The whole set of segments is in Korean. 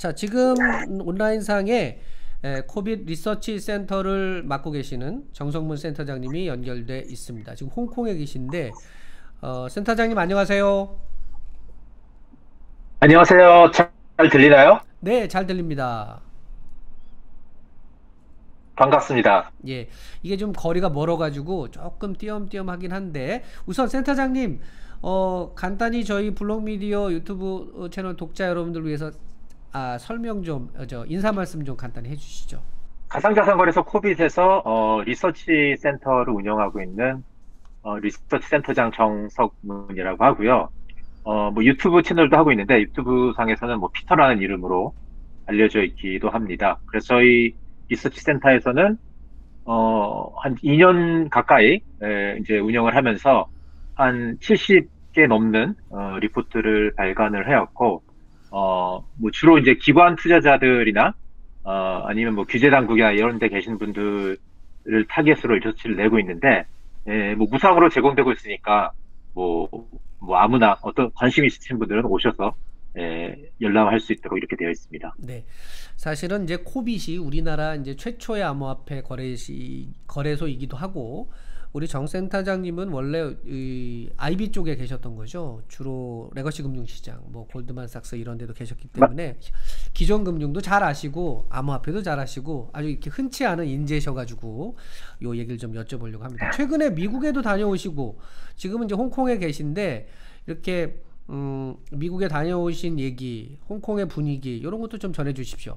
자, 지금 온라인상에 코빗 리서치 센터를 맡고 계시는 정성문 센터장님이 연결돼 있습니다. 지금 홍콩에 계신데, 센터장님 안녕하세요. 안녕하세요. 잘 들리나요? 네, 잘 들립니다. 반갑습니다. 예, 이게 좀 거리가 멀어가지고 조금 띄엄띄엄하긴 한데, 우선 센터장님, 간단히 저희 블록미디어 유튜브 채널 독자 여러분들 위해서 설명 좀, 인사 말씀 좀 간단히 해주시죠. 가상자산거래소 코빗에서 리서치 센터를 운영하고 있는 리서치 센터장 정석문이라고 하고요. 뭐 유튜브 채널도 하고 있는데 유튜브 상에서는 뭐 피터라는 이름으로 알려져 있기도 합니다. 그래서 저희 리서치 센터에서는 한 2년 가까이 이제 운영을 하면서 한 70개 넘는 리포트를 발간을 해왔고, 뭐 주로 이제 기관 투자자들이나 아니면 뭐 규제 당국이나 이런 데 계신 분들을 타겟으로 리서치를 내고 있는데, 뭐 무상으로 제공되고 있으니까 뭐, 뭐 아무나 어떤 관심 있으신 분들은 오셔서 열람할 수 있도록 이렇게 되어 있습니다. 네. 사실은 이제 코빗이 우리나라 이제 최초의 암호화폐 거래소이기도 하고, 우리 정 센터장님은 원래 이 IB 쪽에 계셨던 거죠. 주로 레거시 금융시장, 뭐 골드만삭스 이런 데도 계셨기 때문에 기존 금융도 잘 아시고 암호화폐도 잘 아시고 아주 이렇게 흔치 않은 인재셔가지고 요 얘기를 좀 여쭤보려고 합니다. 최근에 미국에도 다녀오시고 지금은 이제 홍콩에 계신데 이렇게 미국에 다녀오신 얘기, 홍콩의 분위기 이런 것도 좀 전해 주십시오.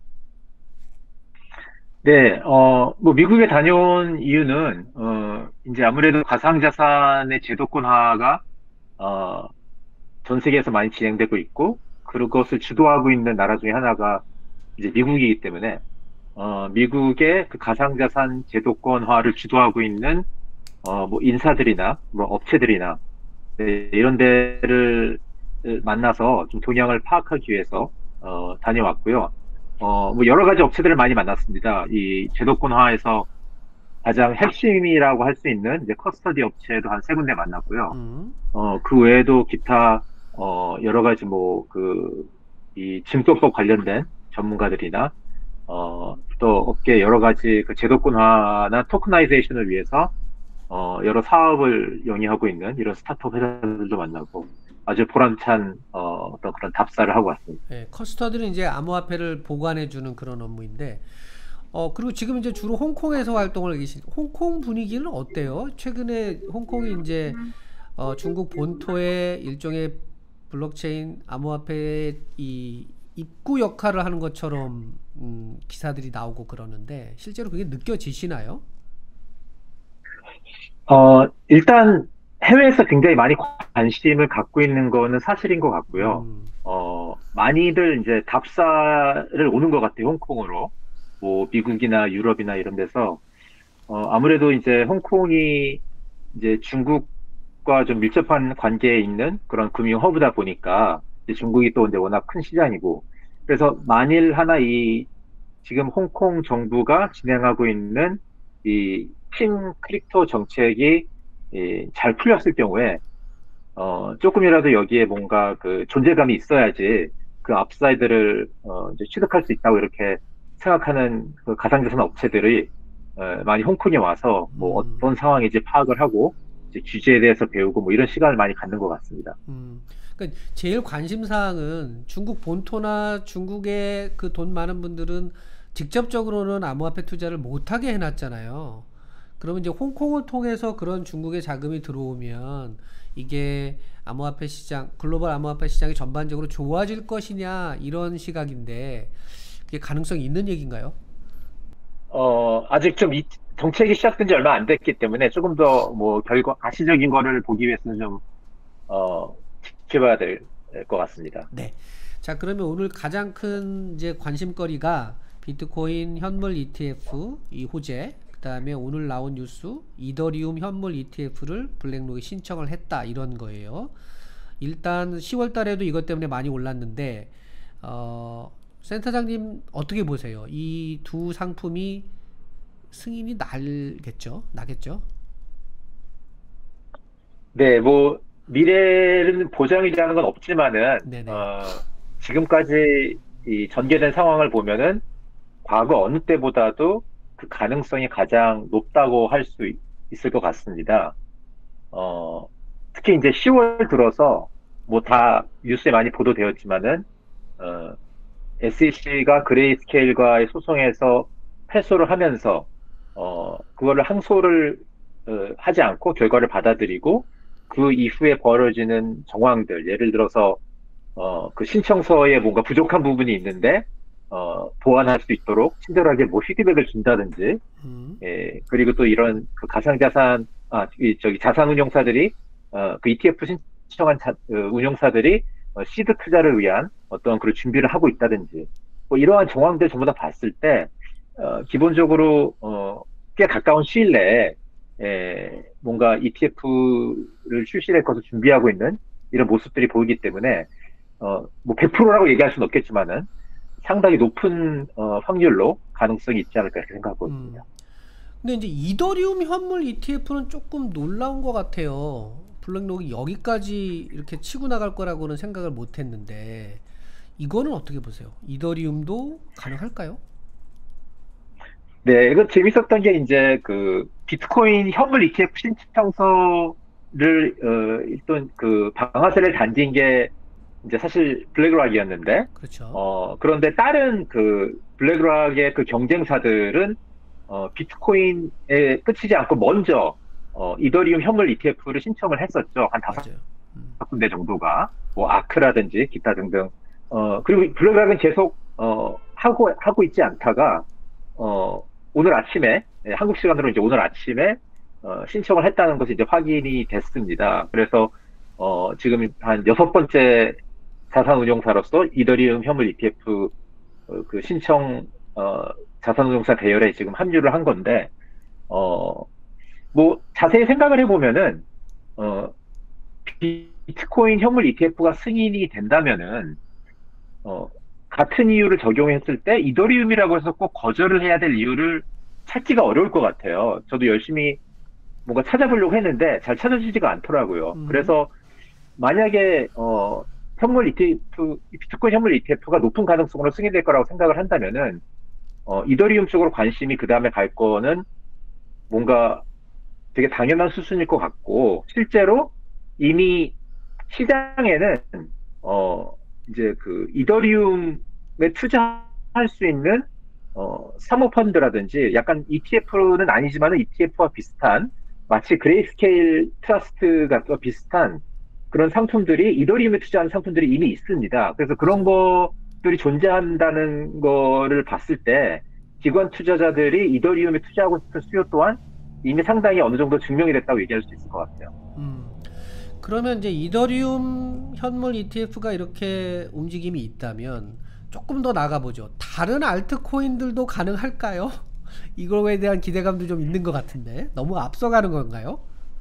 네, 뭐, 미국에 다녀온 이유는, 이제 아무래도 가상자산의 제도권화가, 어, 전 세계에서 많이 진행되고 있고, 그것을 주도하고 있는 나라 중에 하나가 이제 미국이기 때문에, 미국의 그 가상자산 제도권화를 주도하고 있는, 뭐, 인사들이나, 뭐, 업체들이나, 네, 이런 데를 만나서 좀 동향을 파악하기 위해서, 다녀왔고요. 뭐 여러 가지 업체들을 많이 만났습니다. 이 제도권화에서 가장 핵심이라고 할 수 있는 이제 커스터디 업체도 한 세 군데 만났고요. 음, 그 외에도 기타 여러 가지 뭐 이 증권법 관련된 전문가들이나 또 업계 여러 가지 그 제도권화나 토크나이제이션을 위해서 여러 사업을 영위하고 있는 이런 스타트업 회사들도 만나고 아주 보람찬 어떤 그런 답사를 하고 왔습니다. 예, 커스터디는 이제 암호화폐를 보관해 주는 그런 업무인데, 그리고 지금 이제 주로 홍콩에서 활동을 계신, 홍콩 분위기는 어때요? 최근에 홍콩이 이제 중국 본토의 일종의 블록체인 암호화폐의 이 입구 역할을 하는 것처럼 기사들이 나오고 그러는데 실제로 그게 느껴지시나요? 일단 해외에서 굉장히 많이 관심을 갖고 있는 거는 사실인 것 같고요. 음, 많이들 이제 답사를 오는 것 같아요, 홍콩으로. 뭐, 미국이나 유럽이나 이런 데서. 아무래도 이제 홍콩이 이제 중국과 좀 밀접한 관계에 있는 그런 금융 허브다 보니까 이제 중국이 또 이제 워낙 큰 시장이고. 그래서 만일 하나 지금 홍콩 정부가 진행하고 있는 이 팀 크립토 정책이 잘 풀렸을 경우에 조금이라도 여기에 뭔가 그 존재감이 있어야지 그 업사이드를 이제 취득할 수 있다고 이렇게 생각하는 그 가상자산 업체들이 많이 홍콩에 와서 뭐 음, 어떤 상황인지 파악을 하고 이제 규제에 대해서 배우고 뭐 이런 시간을 많이 갖는 것 같습니다. 음. 그러니까 제일 관심 사항은 중국 본토나 중국의 그 돈 많은 분들은 직접적으로는 암호화폐 투자를 못하게 해놨잖아요. 그러면 이제 홍콩을 통해서 그런 중국의 자금이 들어오면 이게 암호화폐 시장, 글로벌 암호화폐 시장이 전반적으로 좋아질 것이냐 이런 시각인데 그게 가능성이 있는 얘기인가요? 아직 좀 정책이 시작된 지 얼마 안 됐기 때문에 조금 더 뭐 결과 가시적인 거를 보기 위해서는 좀 어, 지켜봐야 될 것 같습니다. 네. 자, 그러면 오늘 가장 큰 이제 관심거리가 비트코인 현물 ETF 이 호재, 그다음에 오늘 나온 뉴스 이더리움 현물 ETF를 블랙록이 신청을 했다 이런 거예요. 일단 10월 달에도 이것 때문에 많이 올랐는데 센터장님 어떻게 보세요? 이 두 상품이 승인이 나겠죠? 네, 미래는 보장이라는 건 없지만은, 네네. 지금까지 이 전개된 상황을 보면은 과거 어느 때보다도 그 가능성이 가장 높다고 할 수 있을 것 같습니다. 어, 특히 이제 10월 들어서 뭐 다 뉴스에 많이 보도되었지만은 SEC가 그레이스케일과의 소송에서 패소를 하면서 그거를 항소를 하지 않고 결과를 받아들이고 그 이후에 벌어지는 정황들, 예를 들어서 그 신청서에 뭔가 부족한 부분이 있는데 보완할 수 있도록 친절하게 뭐 피드백을 준다든지, 음, 예, 그리고 또 이런 그 가상자산, 저기 자산운용사들이, 그 ETF 신청한 운용사들이 시드 투자를 위한 어떤 그런 준비를 하고 있다든지, 뭐 이러한 정황들 전부 다 봤을 때, 기본적으로, 꽤 가까운 시일 내에, 뭔가 ETF를 출시할 것을 준비하고 있는 이런 모습들이 보이기 때문에, 뭐 100%라고 얘기할 수는 없겠지만은, 상당히 높은 확률로 가능성이 있지 않을까 이렇게 생각하고 음. 있습니다. 근데 이제 이더리움 현물 ETF는 조금 놀라운 것 같아요. 블랙록이 여기까지 이렇게 치고 나갈 거라고는 생각을 못 했는데, 이거는 어떻게 보세요? 이더리움도 가능할까요? 네, 이거 재밌었던 게 이제 그 비트코인 현물 ETF 신청서를 일단 그 방아쇠를 단디인 게 이제 사실 블랙락이었는데 그렇죠. 그런데 다른 그 블랙락의 그 경쟁사들은 비트코인에 끝이지 않고 먼저 이더리움 현물 ETF를 신청을 했었죠. 한 다섯 맞아요. 음. 군데 정도가 뭐 아크라든지 기타 등등. 그리고 블랙락은 계속 하고 있지 않다가 어, 오늘 아침에, 한국 시간으로 이제 오늘 아침에, 신청을 했다는 것이 이제 확인이 됐습니다. 그래서, 지금 한 여섯 번째 자산운용사로서 이더리움 현물 ETF, 그 신청, 자산운용사 대열에 지금 합류를 한 건데, 어, 뭐, 자세히 생각을 해보면은, 어, 비트코인 현물 ETF가 승인이 된다면은, 어, 같은 이유를 적용했을 때 이더리움이라고 해서 꼭 거절을 해야 될 이유를 찾기가 어려울 것 같아요. 저도 열심히 뭔가 찾아보려고 했는데 잘 찾아지지가 않더라고요. 음. 그래서 만약에 현물 ETF, 비트코인 현물 ETF가 높은 가능성으로 승인될 거라고 생각을 한다면은 이더리움 쪽으로 관심이 그 다음에 갈 거는 뭔가 되게 당연한 수순일 것 같고 실제로 이미 시장에는 어 이제 그 이더리움에 투자할 수 있는 사모펀드라든지 약간 ETF는 아니지만 ETF와 비슷한 마치 그레이스케일 트러스트가 비슷한 그런 상품들이 이더리움에 투자하는 상품들이 이미 있습니다. 그래서 그런 맞아요. 것들이 존재한다는 거를 봤을 때 기관 투자자들이 이더리움에 투자하고 싶은 수요 또한 이미 상당히 어느 정도 증명이 됐다고 얘기할 수 있을 것 같아요. 음. 그러면 이제 이더리움 현물 ETF가 이렇게 움직임이 있다면 조금 더 나가보죠. 다른 알트코인들도 가능할까요? 이거에 대한 기대감도 좀 있는 것 같은데 너무 앞서가는 건가요?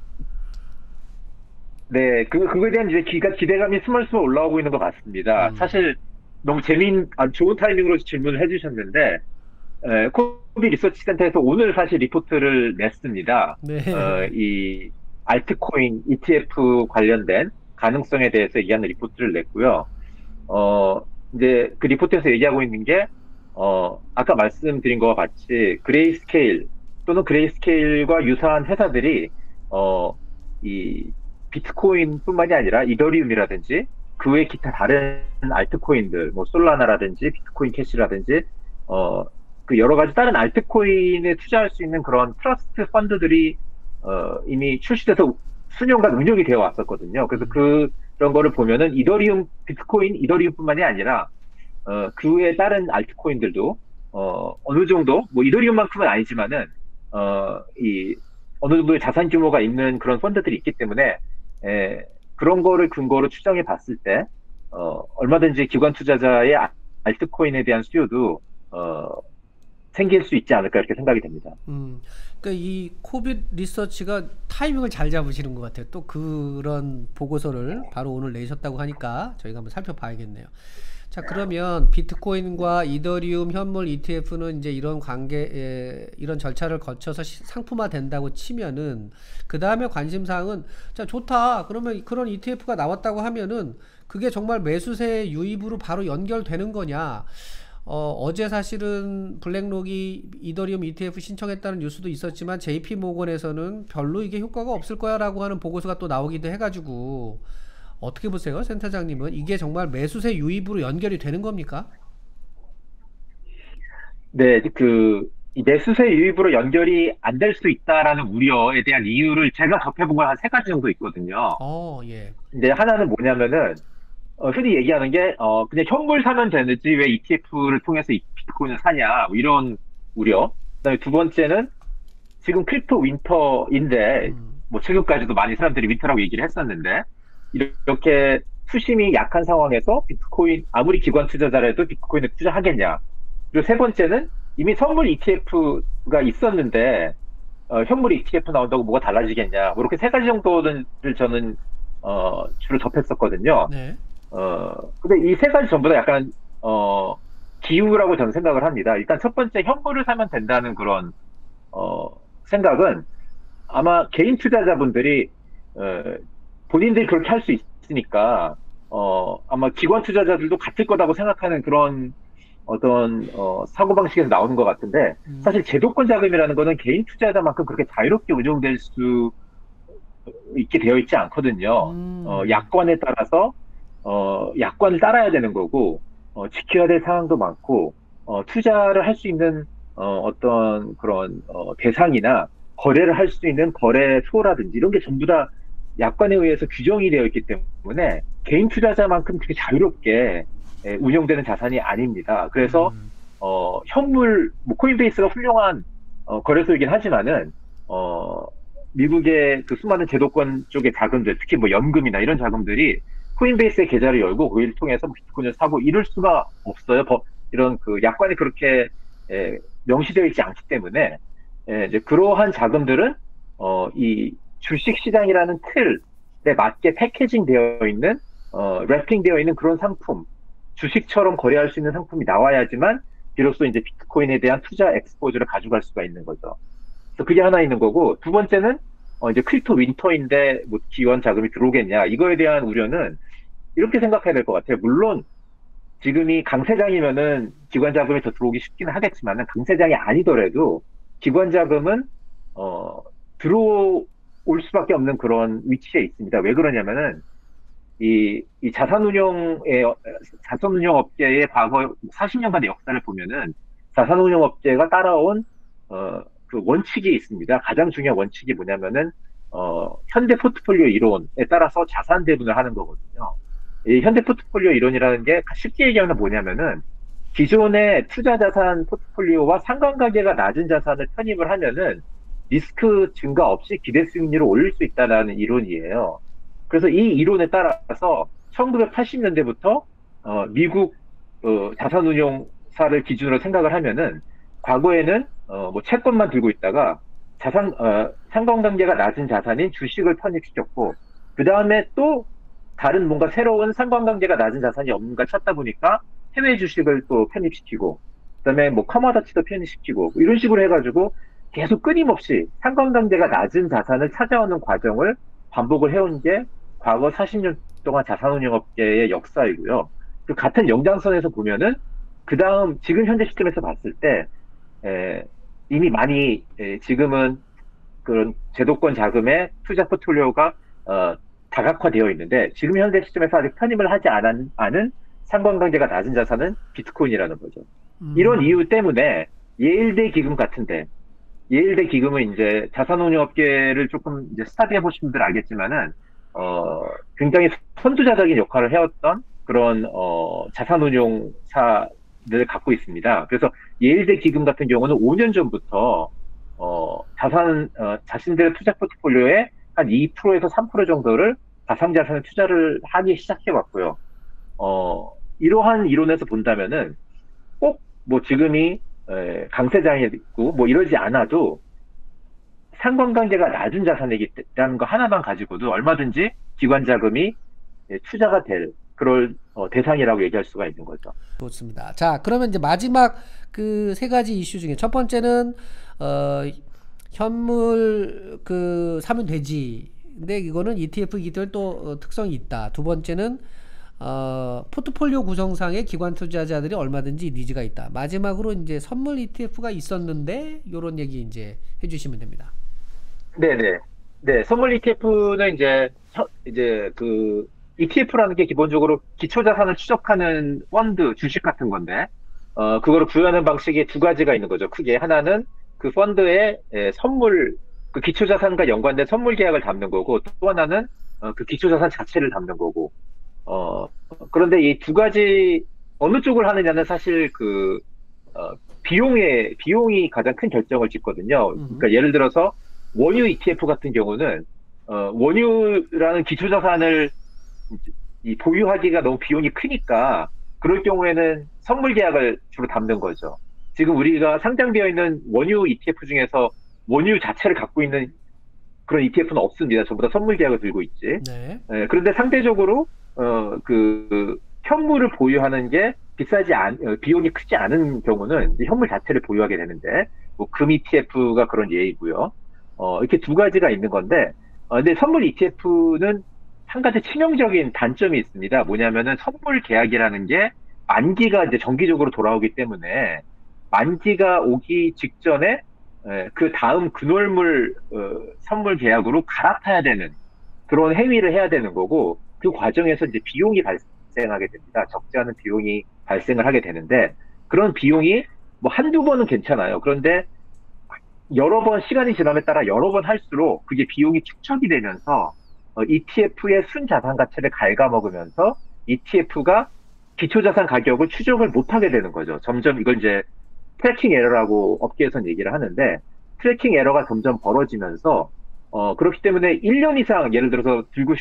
네, 그거에 대한 이제 기대감이 스멀스멀 올라오고 있는 것 같습니다. 음. 사실 너무 좋은 타이밍으로 질문을 해주셨는데, 코비 리서치 센터에서 오늘 사실 리포트를 냈습니다. 네. 이 알트코인 ETF 관련된 가능성에 대해서 얘기하는 리포트를 냈고요. 어, 이제 그 리포트에서 얘기하고 있는 게, 아까 말씀드린 것과 같이 그레이스케일 또는 그레이스케일과 유사한 회사들이, 어, 이 비트코인뿐만이 아니라 이더리움이라든지 그 외 기타 다른 알트코인들, 뭐 솔라나라든지 비트코인 캐시라든지, 어, 그 여러 가지 다른 알트코인에 투자할 수 있는 그런 트러스트 펀드들이, 이미 출시돼서 수년간 운영이 되어 왔었거든요. 그래서 음. 그런 거를 보면은 비트코인, 이더리움뿐만이 아니라 그 외에 다른 알트코인들도 어느 정도 뭐 이더리움만큼은 아니지만은 이 어느 정도의 자산 규모가 있는 그런 펀드들이 있기 때문에 그런 거를 근거로 추정해 봤을 때 얼마든지 기관 투자자의 알트코인에 대한 수요도 어, 생길 수 있지 않을까 이렇게 생각이 됩니다. 그러니까 이 코빗 리서치가 타이밍을 잘 잡으시는 것 같아요. 또 그런 보고서를 바로 오늘 내셨다고 하니까 저희가 한번 살펴봐야겠네요. 자, 그러면 비트코인과 이더리움 현물 ETF는 이제 이런 이런 절차를 거쳐서 상품화 된다고 치면은, 그 다음에 관심사항은, 자, 좋다. 그러면 그런 ETF가 나왔다고 하면은, 그게 정말 매수세 유입으로 바로 연결되는 거냐? 어제 사실은 블랙록이 이더리움 ETF 신청했다는 뉴스도 있었지만, JP 모건에서는 별로 이게 효과가 없을 거야라고 하는 보고서가 또 나오기도 해가지고, 어떻게 보세요, 센터장님은? 이게 정말 매수세 유입으로 연결이 되는 겁니까? 네, 이 매수세 유입으로 연결이 안 될 수 있다라는 우려에 대한 이유를 제가 접해본 건 한 세 가지 정도 있거든요. 예. 근데 하나는 뭐냐면은, 흔히 얘기하는 게, 그냥 현물 사면 되는지 왜 ETF를 통해서 이 비트코인을 사냐, 뭐 이런 우려. 그다음에 두 번째는 지금 크립토 윈터인데, 음, 뭐 최근까지도 많이 사람들이 윈터라고 얘기를 했었는데, 이렇게 수심이 약한 상황에서 비트코인, 아무리 기관 투자자라도 비트코인에 투자하겠냐. 그리고 세 번째는 이미 선물 ETF가 있었는데, 현물 ETF 나온다고 뭐가 달라지겠냐. 뭐 이렇게 세 가지 정도를 저는, 주로 접했었거든요. 네. 근데 이 세 가지 전부 다 약간, 기우라고 저는 생각을 합니다. 일단 첫 번째 현물을 사면 된다는 그런, 어, 생각은 아마 개인 투자자분들이, 어, 본인들이 그렇게 할 수 있으니까, 아마 기관 투자자들도 같을 거라고 생각하는 그런 어떤, 사고방식에서 나오는 것 같은데, 음, 사실 제도권 자금이라는 거는 개인 투자자만큼 그렇게 자유롭게 운용될 수 있게 되어 있지 않거든요. 음, 약관에 따라서 약관을 따라야 되는 거고, 지켜야 될 사항도 많고, 투자를 할 수 있는, 어떤 그런, 대상이나 거래를 할 수 있는 거래소라든지 이런 게 전부 다 약관에 의해서 규정이 되어 있기 때문에 개인 투자자만큼 그렇게 자유롭게 운영되는 자산이 아닙니다. 그래서, 음, 현물, 뭐, 코인베이스가 훌륭한, 거래소이긴 하지만은, 어, 미국의 그 수많은 제도권 쪽의 자금들, 특히 뭐 연금이나 이런 자금들이 코인베이스의 계좌를 열고 거기를 통해서 뭐 비트코인을 사고 이럴 수가 없어요. 이런 그 약관이 그렇게 명시되어 있지 않기 때문에 이제 그러한 자금들은 이 주식 시장이라는 틀에 맞게 패키징 되어 있는 래핑 되어 있는 그런 상품, 주식처럼 거래할 수 있는 상품이 나와야지만 비로소 이제 비트코인에 대한 투자 엑스포즈를 가져갈 수가 있는 거죠. 그래서 그게 하나 있는 거고, 두 번째는, 이제 크립토 윈터인데, 뭐, 기관 자금이 들어오겠냐. 이거에 대한 우려는 이렇게 생각해야 될 것 같아요. 물론, 지금이 강세장이면은 기관 자금이 더 들어오기 쉽기는 하겠지만은, 강세장이 아니더라도, 기관 자금은, 어, 들어올 수밖에 없는 그런 위치에 있습니다. 왜 그러냐면은, 이 자산운용 업계의 과거 40년간의 역사를 보면은, 자산운용 업계가 따라온, 그 원칙이 있습니다. 가장 중요한 원칙이 뭐냐면은, 현대 포트폴리오 이론에 따라서 자산 배분을 하는 거거든요. 이 현대 포트폴리오 이론이라는 게 쉽게 얘기하면 뭐냐면은, 기존의 투자 자산 포트폴리오와 상관관계가 낮은 자산을 편입을 하면은, 리스크 증가 없이 기대 수익률을 올릴 수 있다는 이론이에요. 그래서 이 이론에 따라서 1980년대부터 미국 자산운용사를 기준으로 생각을 하면은 과거에는 뭐 채권만 들고 있다가 상관관계가 낮은 자산인 주식을 편입시켰고 그 다음에 또 다른 뭔가 새로운 상관관계가 낮은 자산이 없는가 찾다 보니까 해외 주식을 또 편입시키고 그다음에 뭐 커머더치도 편입시키고 이런 식으로 해가지고 계속 끊임없이 상관관계가 낮은 자산을 찾아오는 과정을 반복을 해온 게 과거 40년 동안 자산운용업계의 역사이고요. 그 같은 연장선에서 보면은 그 다음 지금 현재 시점에서 봤을 때 이미 많이 지금은 그런 제도권 자금의 투자 포트폴리오가 다각화되어 있는데 지금 현재 시점에서 아직 편입을 하지 않은 상관관계가 낮은 자산은 비트코인이라는 거죠. 이런 음, 이유 때문에 예일대 기금 같은데 예일대 기금은 이제 자산운용업계를 조금 이제 스타디해 보신 분들 알겠지만은 굉장히 선두자적인 역할을 해왔던 그런 자산운용사를 갖고 있습니다. 그래서 예일대 기금 같은 경우는 5년 전부터 자신들의 투자 포트폴리오에 한 2%에서 3% 정도를 가상자산에 투자를 하기 시작해 왔고요. 이러한 이론에서 본다면은 꼭 뭐 지금이 강세장이고 뭐 이러지 않아도 상관관계가 낮은 자산이라는 거 하나만 가지고도 얼마든지 기관 자금이 투자가 될 그럴 대상이라고 얘기할 수가 있는 거죠. 좋습니다. 자, 그러면 이제 마지막 그 세 가지 이슈 중에 첫 번째는 어, 현물 사면 되지. 근데 이거는 ETF이기 때문에 또 특성이 있다. 두 번째는 포트폴리오 구성상의 기관 투자자들이 얼마든지 니즈가 있다. 마지막으로 이제 선물 ETF가 있었는데 요런 얘기 이제 해주시면 됩니다. 네네. 네, 선물 ETF는 이제 ETF라는 게 기본적으로 기초자산을 추적하는 펀드, 주식 같은 건데, 그거를 부여하는 방식이 두 가지가 있는 거죠. 크게. 하나는 그 펀드의 선물, 그 기초자산과 연관된 선물 계약을 담는 거고, 또 하나는 그 기초자산 자체를 담는 거고, 어, 그런데 이 두 가지, 어느 쪽을 하느냐는 사실 어, 비용이 가장 큰 결정을 짓거든요. 음, 그러니까 예를 들어서 원유 ETF 같은 경우는, 원유라는 기초자산을 이 보유하기가 너무 비용이 크니까, 그럴 경우에는 선물 계약을 주로 담는 거죠. 지금 우리가 상장되어 있는 원유 ETF 중에서 원유 자체를 갖고 있는 그런 ETF는 없습니다. 전부 다 선물 계약을 들고 있지. 네. 그런데 상대적으로 현물을 보유하는 게 비용이 크지 않은 경우는 이제 현물 자체를 보유하게 되는데, 뭐 금 ETF가 그런 예이고요. 이렇게 두 가지가 있는 건데, 근데 선물 ETF는 한 가지 치명적인 단점이 있습니다. 뭐냐면은 선물 계약이라는 게 만기가 이제 정기적으로 돌아오기 때문에 만기가 오기 직전에 그 다음 근월물 선물 계약으로 갈아타야 되는 그런 행위를 해야 되는 거고, 그 과정에서 이제 비용이 발생하게 됩니다. 적지 않은 비용이 발생을 하게 되는데, 그런 비용이 뭐 한두 번은 괜찮아요. 그런데 여러 번 시간이 지남에 따라 여러 번 할수록 그게 비용이 축적이 되면서 ETF의 순자산 가치를 갉아먹으면서 ETF가 기초자산 가격을 추적을 못하게 되는 거죠. 점점 이걸 이제 트래킹 에러라고 업계에서는 얘기를 하는데, 트래킹 에러가 점점 벌어지면서 그렇기 때문에 1년 이상 예를 들어서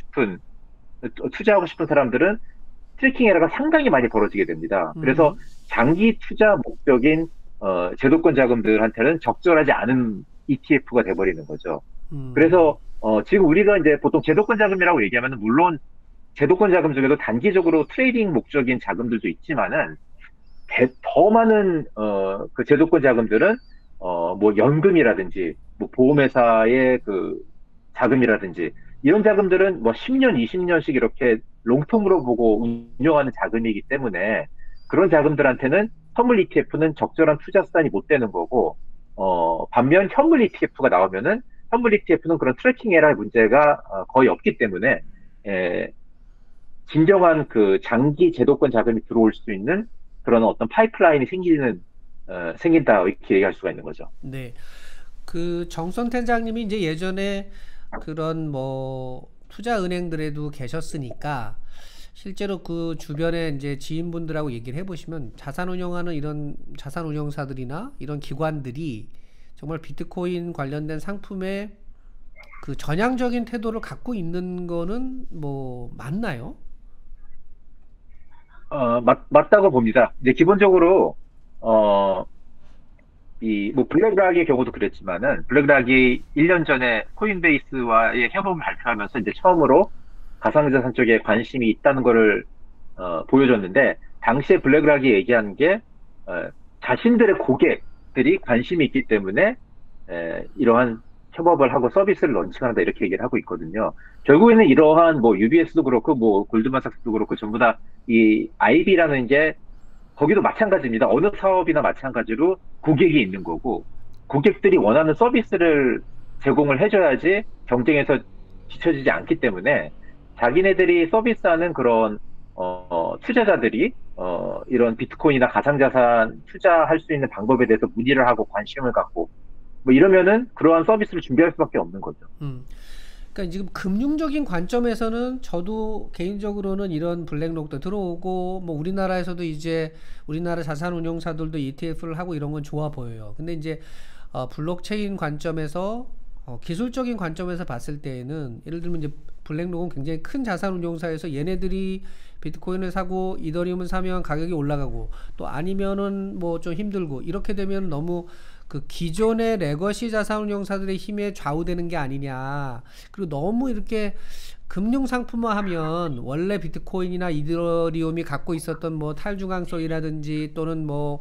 투자하고 싶은 사람들은 트래킹 에러가 상당히 많이 벌어지게 됩니다. 그래서 음, 장기 투자 목적인 제도권 자금들한테는 적절하지 않은 ETF가 돼버리는 거죠. 음, 그래서 지금 우리가 이제 보통 제도권 자금이라고 얘기하면 물론 제도권 자금 중에도 단기적으로 트레이딩 목적인 자금들도 있지만은 더 많은 그 제도권 자금들은 뭐 연금이라든지 뭐 보험회사의 그 자금이라든지 이런 자금들은 뭐 10년, 20년씩 이렇게 롱텀으로 보고 운영하는 자금이기 때문에 그런 자금들한테는 선물 ETF는 적절한 투자 수단이 못 되는 거고, 반면 현물 ETF가 나오면은 현물 ETF는 그런 트래킹 에러의 문제가 거의 없기 때문에 에, 진정한 그 장기 제도권 자금이 들어올 수 있는 그런 어떤 파이프라인이 생긴다, 이렇게 얘기할 수가 있는 거죠. 네. 그 정선 팀장님이 이제 예전에 그런 뭐 투자 은행들에도 계셨으니까 실제로 그 주변에 이제 지인분들하고 얘기를 해보시면 자산 운용하는 이런 자산 운용사들이나 이런 기관들이 정말 비트코인 관련된 상품에 그 전향적인 태도를 갖고 있는 거는 뭐 맞나요? 맞다고 봅니다. 이제 기본적으로, 어, 뭐, 블랙락의 경우도 그랬지만은, 블랙락이 1년 전에 코인베이스와의 협업을 발표하면서 이제 처음으로 가상자산 쪽에 관심이 있다는 거를, 보여줬는데, 당시에 블랙락이 얘기한 게, 어, 자신들의 고객들이 관심이 있기 때문에, 이러한 협업을 하고 서비스를 런칭한다, 이렇게 얘기를 하고 있거든요. 결국에는 이러한 뭐, UBS도 그렇고, 뭐, 골드만삭스도 그렇고, 전부 다 이 IB라는 게 거기도 마찬가지입니다. 어느 사업이나 마찬가지로 고객이 있는 거고, 고객들이 원하는 서비스를 제공을 해줘야지 경쟁에서 뒤처지지 않기 때문에, 자기네들이 서비스하는 그런, 투자자들이, 이런 비트코인이나 가상자산 투자할 수 있는 방법에 대해서 문의를 하고 관심을 갖고, 뭐 이러면은 그러한 서비스를 준비할 수밖에 없는 거죠. 음. 그러니까 지금 금융적인 관점에서는 저도 개인적으로는 이런 블랙록도 들어오고 뭐 우리나라에서도 이제 우리나라 자산운용사들도 ETF를 하고 이런 건 좋아 보여요. 근데 이제 블록체인 관점에서 기술적인 관점에서 봤을 때에는 예를 들면 이제 블랙록은 굉장히 큰 자산운용사에서 얘네들이 비트코인을 사고 이더리움을 사면 가격이 올라가고 또 아니면은 뭐 좀 힘들고 이렇게 되면 너무 그 기존의 레거시 자산운용사들의 힘에 좌우되는 게 아니냐. 그리고 너무 이렇게 금융 상품화 하면 원래 비트코인이나 이더리움이 갖고 있었던 뭐 탈중앙성이라든지 또는 뭐,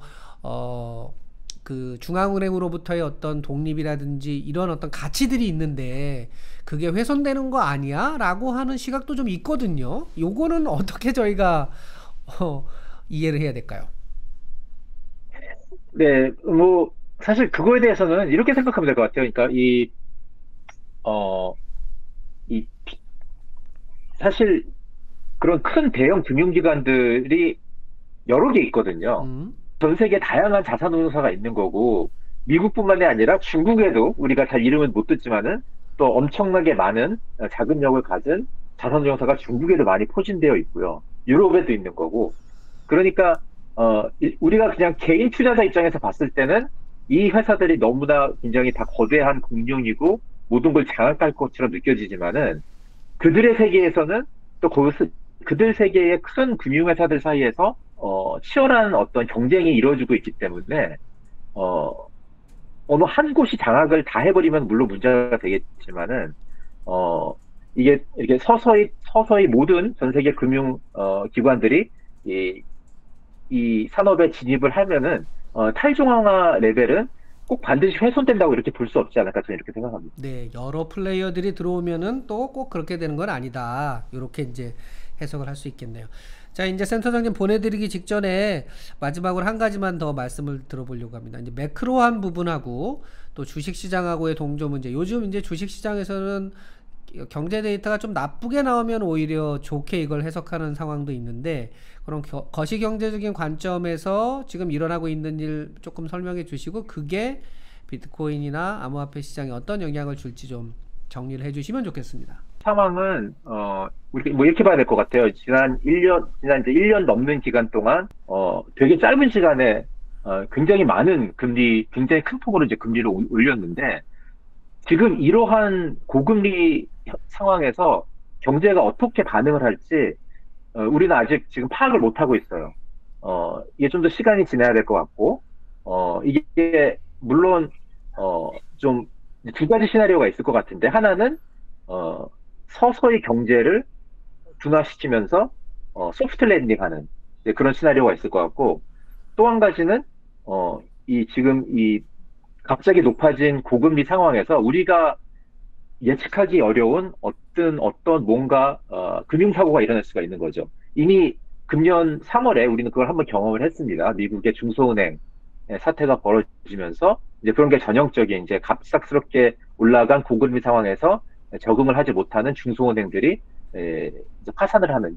그 중앙은행으로부터의 어떤 독립이라든지 이런 어떤 가치들이 있는데 그게 훼손되는 거 아니야? 라고 하는 시각도 좀 있거든요. 요거는 어떻게 저희가 이해를 해야 될까요? 네, 뭐, 사실 그거에 대해서는 이렇게 생각하면 될 것 같아요. 그러니까 어, 이, 사실 그런 큰 대형 금융기관들이 여러 개 있거든요. 음, 전 세계 다양한 자산운용사가 있는 거고, 미국뿐만이 아니라 중국에도 우리가 잘 이름은 못 듣지만은 또 엄청나게 많은 자금력을 가진 자산운용사가 중국에도 많이 포진되어 있고요. 유럽에도 있는 거고. 그러니까, 우리가 그냥 개인 투자자 입장에서 봤을 때는 이 회사들이 너무나 굉장히 다 거대한 공룡이고 모든 걸 장악할 것처럼 느껴지지만은 그들의 세계에서는 또 그들 세계의 큰 금융회사들 사이에서 치열한 어떤 경쟁이 이루어지고 있기 때문에 어, 어느 한 곳이 장악을 다 해버리면 물론 문제가 되겠지만은 어, 이게 이렇게 서서히 모든 전 세계 금융 기관들이 이, 이 산업에 진입을 하면은 탈중앙화 레벨은 꼭 반드시 훼손된다고 이렇게 볼 수 없지 않을까 저는 이렇게 생각합니다. 네, 여러 플레이어들이 들어오면은 또 꼭 그렇게 되는 건 아니다. 이렇게 이제 해석을 할 수 있겠네요. 자, 이제 센터장님 보내드리기 직전에 마지막으로 한 가지만 더 말씀을 들어보려고 합니다. 이제 매크로한 부분하고 또 주식시장하고의 동조 문제. 요즘 이제 주식시장에서는 경제 데이터가 좀 나쁘게 나오면 오히려 좋게 이걸 해석하는 상황도 있는데 그런 거시경제적인 관점에서 지금 일어나고 있는 일 조금 설명해 주시고 그게 비트코인이나 암호화폐 시장에 어떤 영향을 줄지 좀 정리를 해 주시면 좋겠습니다. 상황은 우리 뭐 이렇게 봐야 될 것 같아요. 지난 이제 1년 넘는 기간 동안 되게 짧은 시간에 굉장히 많은 굉장히 큰 폭으로 이제 금리를 올렸는데 지금 이러한 고금리 상황에서 경제가 어떻게 반응을 할지 우리는 아직 지금 파악을 못 하고 있어요. 이게 좀 더 시간이 지나야 될 것 같고 이게 물론 좀 두 가지 시나리오가 있을 것 같은데 하나는 서서히 경제를 둔화시키면서 소프트 랜딩하는 그런 시나리오가 있을 것 같고 또 한 가지는 지금 이 갑자기 높아진 고금리 상황에서 우리가 예측하기 어려운 어떤 뭔가 금융사고가 일어날 수가 있는 거죠. 이미 금년 3월에 우리는 그걸 한번 경험을 했습니다. 미국의 중소은행 사태가 벌어지면서 이제 그런 게 전형적인 이제 갑작스럽게 올라간 고금리 상황에서 적응을 하지 못하는 중소은행들이 이제 파산을 하는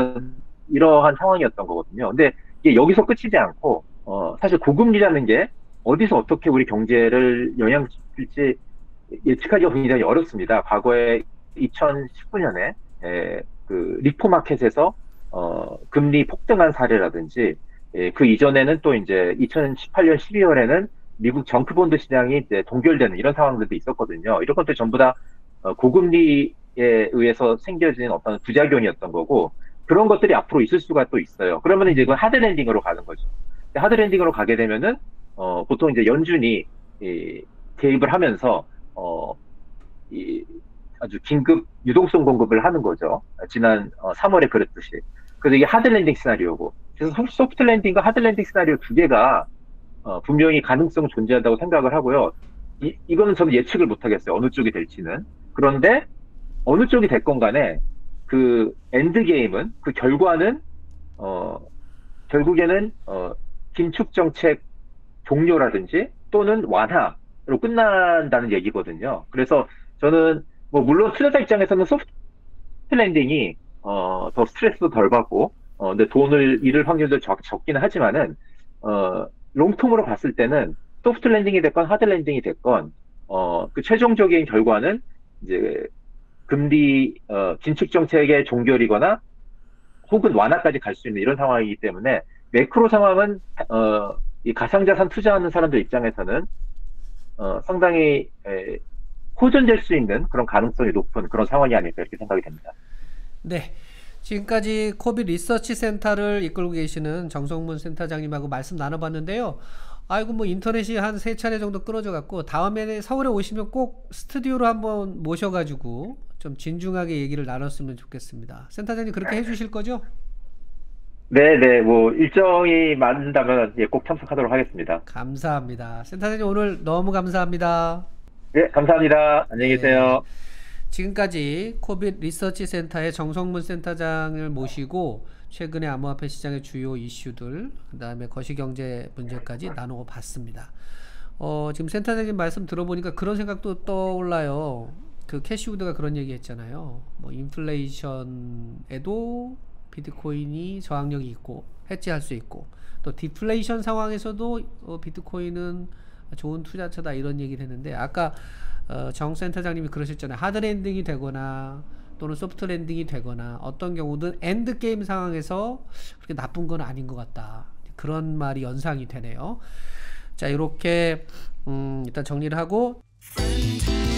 이러한 상황이었던 거거든요. 근데 이게 여기서 끝이지 않고 사실 고금리라는 게 어디서 어떻게 우리 경제를 영향줄지 예측하기가 굉장히 어렵습니다. 과거에 2019년에 그 리포마켓에서 금리 폭등한 사례라든지 그 이전에는 또 이제 2018년 12월에는 미국 정크본드 시장이 이제 동결되는 이런 상황들도 있었거든요. 이런 것들 전부 다 고금리에 의해서 생겨진 어떤 부작용이었던 거고 그런 것들이 앞으로 있을 수가 또 있어요. 그러면 이제 이건 하드랜딩으로 가는 거죠. 하드랜딩으로 가게 되면은 보통 이제 연준이 개입을 하면서 아주 긴급 유동성 공급을 하는 거죠. 지난 3월에 그랬듯이. 그래서 이게 하드랜딩 시나리오고. 그래서 소프트 랜딩과 하드랜딩 시나리오 두 개가 분명히 가능성 존재한다고 생각을 하고요. 이거는 저는 예측을 못 하겠어요. 어느 쪽이 될지는. 그런데 어느 쪽이 됐건 간에 그 엔드 게임은 그 결과는 결국에는 긴축 정책 종료라든지 또는 완화로 끝난다는 얘기거든요. 그래서 저는 뭐 물론 투자자 입장에서는 소프트 랜딩이 더 스트레스도 덜 받고 근데 돈을 잃을 확률도 적기는 하지만은 롱텀으로 봤을 때는 소프트 랜딩이 됐건 하드 랜딩이 됐건 그 최종적인 결과는 이제 금리 긴축 정책의 종결이거나 혹은 완화까지 갈 수 있는 이런 상황이기 때문에 매크로 상황은 이 가상자산 투자하는 사람들 입장에서는 상당히 호전될 수 있는 그런 가능성이 높은 그런 상황이 아닐까 이렇게 생각이 됩니다. 네. 지금까지 코비 리서치 센터를 이끌고 계시는 정성문 센터장님하고 말씀 나눠봤는데요. 아이고 뭐 인터넷이 한 3차례 정도 끊어져 갖고 다음에 서울에 오시면 꼭 스튜디오로 한번 모셔가지고 좀 진중하게 얘기를 나눴으면 좋겠습니다. 센터장님 그렇게 해주실 거죠? 네네, 뭐, 일정이 맞는다면, 예, 꼭 참석하도록 하겠습니다. 감사합니다. 센터장님 오늘 너무 감사합니다. 네, 감사합니다. 안녕히 네. 계세요. 지금까지 코빗 리서치 센터의 정성문 센터장을 모시고 최근의 암호화폐 시장의 주요 이슈들, 그다음에 거시경제 문제까지 나누고 봤습니다. 지금 센터장님 말씀 들어보니까 그런 생각도 떠올라요. 그 캐시우드가 그런 얘기 했잖아요. 뭐 인플레이션에도 비트코인이 저항력이 있고 해지할 수 있고 또 디플레이션 상황에서도 비트코인은 좋은 투자처다 이런 얘기를 했는데 아까 정 센터장님이 그러셨잖아요. 하드 랜딩이 되거나 또는 소프트 랜딩이 되거나 어떤 경우든 엔드 게임 상황에서 그렇게 나쁜 건 아닌 것 같다. 그런 말이 연상이 되네요. 자, 이렇게 일단 정리를 하고